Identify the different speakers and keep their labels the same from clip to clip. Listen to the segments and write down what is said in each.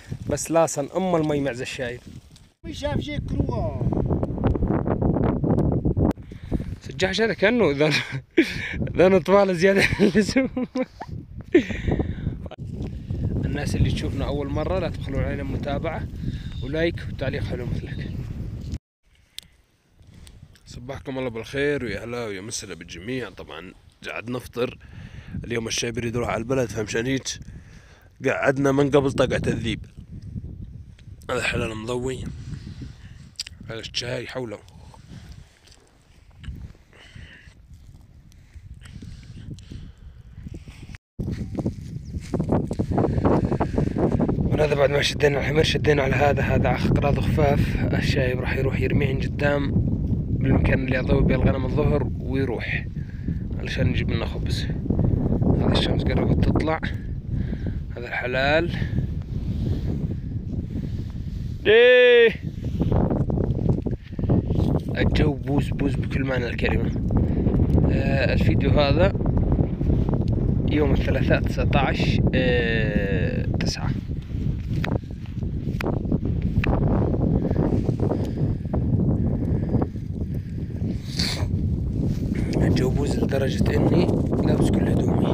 Speaker 1: بس لاصن المي معز الشايب.
Speaker 2: مش شاف شيء كروه
Speaker 1: سجاح هذا كأنه ذا طوال زيادة عن اللزوم. الناس اللي تشوفنا أول مرة لا تبخلون علينا متابعة ولايك وتعليق حلو مثلك. صبحكم الله بالخير ويا هلا ويا مسهلا بالجميع. طبعا قاعد نفطر اليوم، الشايب يريد يروح على البلد فمشان هيك قعدنا من قبل طقعة الذيب. هذا حلال مضوي، هذا الشاي حوله. هذا بعد ما شدينا الحمير شدينا على هذا أغراض خفاف. الشايب راح يروح يرميهن قدام بالمكان اللي أضوي بيه الغنم الظهر ويروح علشان نجيب لنا خبز. هذا الشمس قربت تطلع، هذا الحلال. ليه الجو بوز بكل معنى الكلمة. الفيديو هذا يوم الثلاثاء 19/9. الجو بوز لدرجة اني لابس كل هدومي.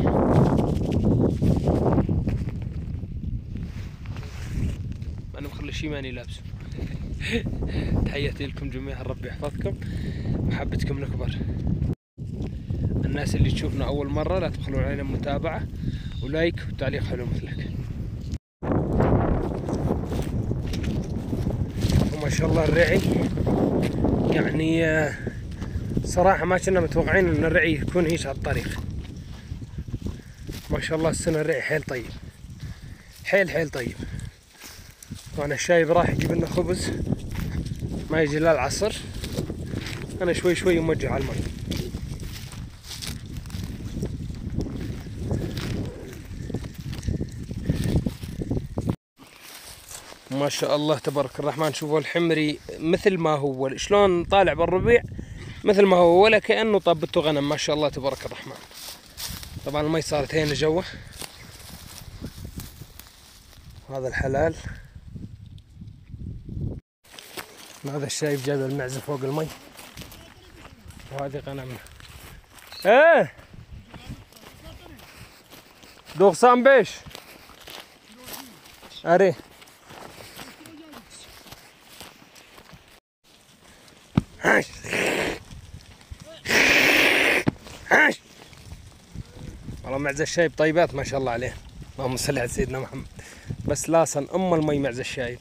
Speaker 1: انا مخلي شي ماني لابسه. تحياتي لكم جميعا، ربي يحفظكم، محبتكم الكبر. الناس اللي تشوفنا اول مرة لا تبخلون علينا متابعة ولايك وتعليق حلو مثلك. وما شاء الله الرعي يعني صراحة ما كنا متوقعين ان الرعي يكون هيك على الطريق. ما شاء الله السنة الرعي حيل طيب، حيل طيب. وانا الشايب راح يجيب لنا خبز ما يجي لا العصر، انا شوي موجه على المي. ما شاء الله تبارك الرحمن. شوفوا الحمري مثل ما هو، شلون طالع بالربيع مثل ما هو، ولا كأنه طابته غنم. ما شاء الله تبارك الرحمن. طبعا المي صارت هنا جوا. هذا الحلال. هذا الشايب جاب المعزة فوق المي، وهذه غنمنا. ايه دوغسان بيش اري هاش والله معزة الشايب طيبات ما شاء الله عليه، اللهم صل على سيدنا محمد. بس لاصن المي معزة الشايب.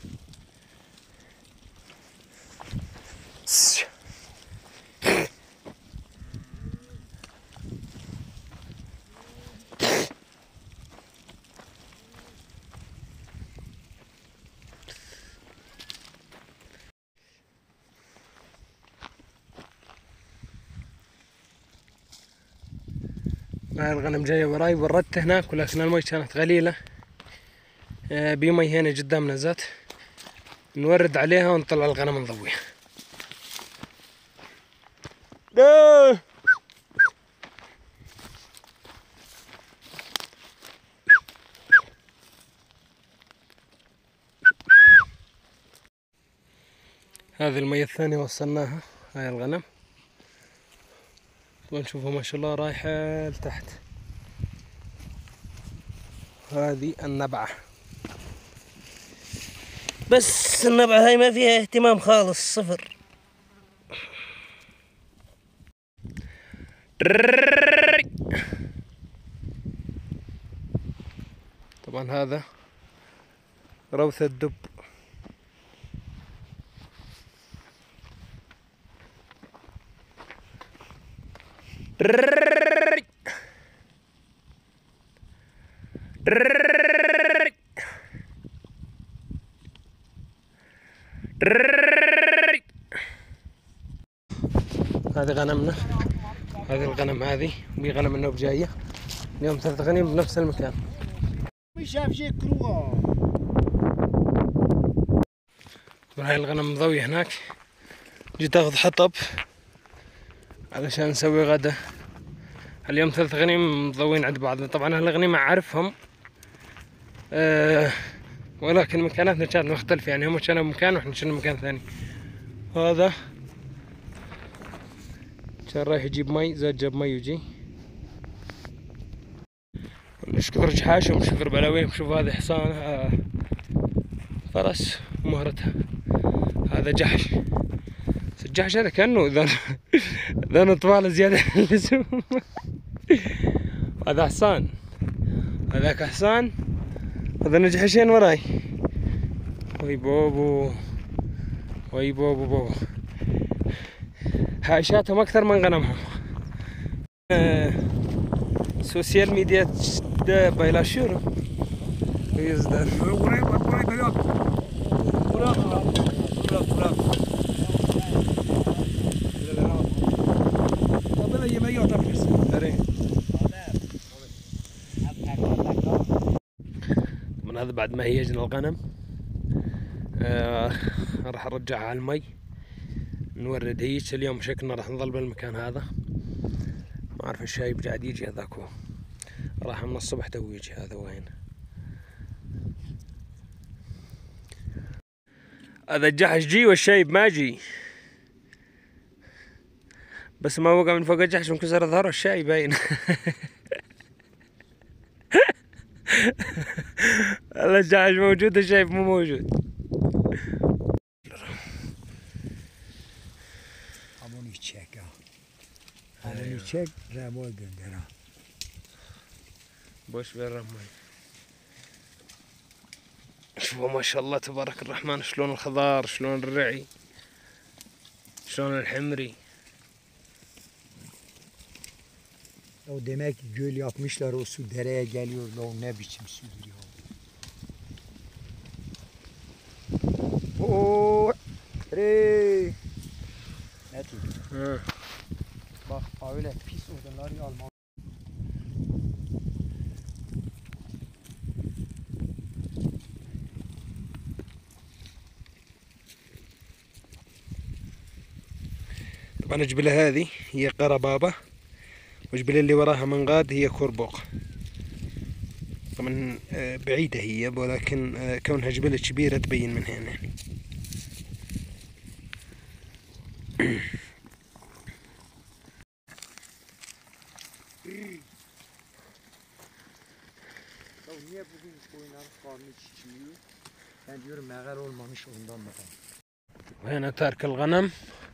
Speaker 1: هاي الغنم جاية وراي، وردت هناك ولكن المي كانت قليلة. بمي هنا قدامنا زات، نورد عليها ونطلع الغنم نضويها. هذه المية الثانية وصلناها. هاي الغنم ونشوفها ما شاء الله رايحة لتحت. هذه النبعة، بس النبعة هاي ما فيها اهتمام خالص، صفر. طبعا هذا روث الدب. هذه غنمنا، هذه الغنم هذه وهي غنم النوب جاية اليوم 3 غنم بنفس المكان.
Speaker 2: مش شاف شيء كروه.
Speaker 1: هاي الغنم مضوية هناك، جيت اخذ حطب علشان نسوي غدا. اليوم 3 غنم مضوين عند بعضنا. طبعا هالغنيمة اعرفهم، ولكن مكاناتنا كانت مختلفة، يعني هم كانوا بمكان واحنا كنا بمكان ثاني. هذا كان رايح يجيب مي، زاد جاب مي ويجي. شكر جحاشهم شكر بلاويهم. شوف هذا حصان فرس مهرتها. هذا جحش. الجحش هذا كأنه ذا طوال زيادة عن اللزوم. هذا حصان، هذاك حصان، هذا نجحشين وراي. وي بوبو وي بوبو بوبو. حاشاتهم أكثر من غنمهم. سوشيال ميديا ده بايلاشورو يزداد. من هذا بعد ما هيجنا الغنم راح نرجعها على المي نورد هيك. اليوم شكلنا راح نظل بالمكان هذا. ما اعرف الشايب قاعد يجي هذاك هو راح من الصبح تو يجي. هذا وين هذا الجحش جي والشايب ما جي، بس ما وقع من فوق الجحش وانكسر ظهره الشايب باين. الجحش موجود الشايب مو موجود.
Speaker 2: همونی چکه همونی چک روای گندرا
Speaker 1: بوش بالرماي. شوفوا ما شاء الله تبارك الرحمن شلون الخضار، شلون الرعي، شلون الحمري.
Speaker 2: o demek göl yapmışlar, o su dereye geliyor, o ne biçim sudur ya. Oo, re. Ne diyor? Bak öyle pis odunları alma.
Speaker 1: طبعا الجبلة هذه هي قربابة، والجبلة اللي وراها منغاد هي كربوق. طبعا بعيدة هي، ولكن كونها جبلة كبيرة تبين من هنا يعني.
Speaker 2: Niye bugün koyunların karnı çiçiyor? Ben diyorum meğer olmamış ondan bakalım.
Speaker 1: وهنا تارك الغنم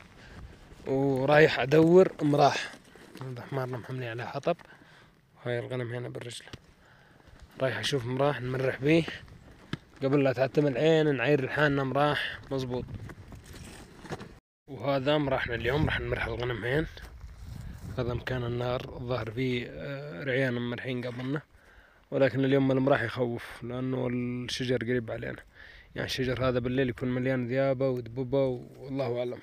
Speaker 1: ورايح ادور مراح. هذا حمارنا محملين على حطب، وهاي الغنم هنا بالرجل. رايح اشوف مراح نمرح بيه قبل لا تعتم العين، نعير لحالنا مراح مزبوط. وهذا مراحنا اليوم راح نمرح الغنم هين. هذا مكان النار الظاهر فيه رعيان ممرحين قبلنا، ولكن اليوم المراح يخوف لانه الشجر قريب علينا. يعني الشجر هذا بالليل يكون مليان ذيابة ودبوبة والله أعلم.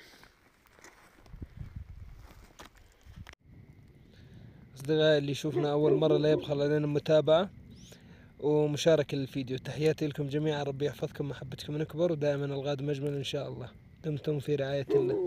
Speaker 1: أصدقائي اللي يشوفنا أول مرة لا يبخل علينا المتابعة ومشاركة للفيديو. تحياتي لكم جميعا، ربي يحفظكم، محبتكم من أكبر، ودائما الغد مجمل إن شاء الله. دمتم في رعاية الله.